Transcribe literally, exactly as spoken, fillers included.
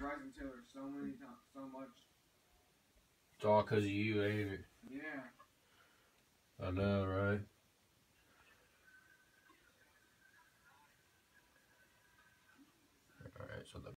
Bryson Tiller so many times, so much. It's all because of you, ain't it? Yeah. I know, right? Alright, so the